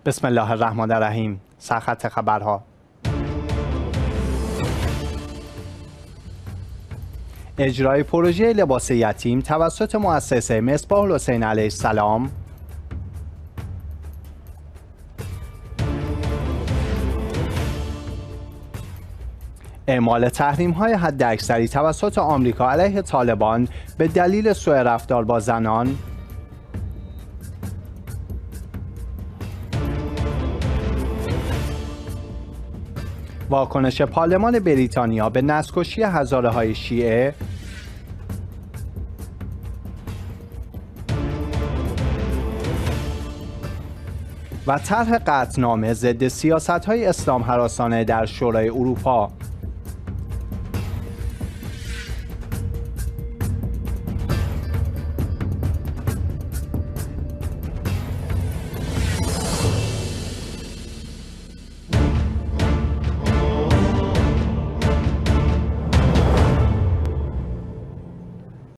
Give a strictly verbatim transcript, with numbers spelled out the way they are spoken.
بسم الله الرحمن الرحیم. سرخط خبرها. اجرای پروژه لباس یتیم توسط مؤسسه مصباح الحسین علیه السلام. اعمال تحریم‌های حداکثری توسط آمریکا علیه طالبان به دلیل سوء رفتار با زنان. واکنش پارلمان بریتانیا به نسل‌کشی هزاره‌های شیعه. و طرح قطعنامه ضد سیاست‌های اسلام هراسانه در شورای اروپا.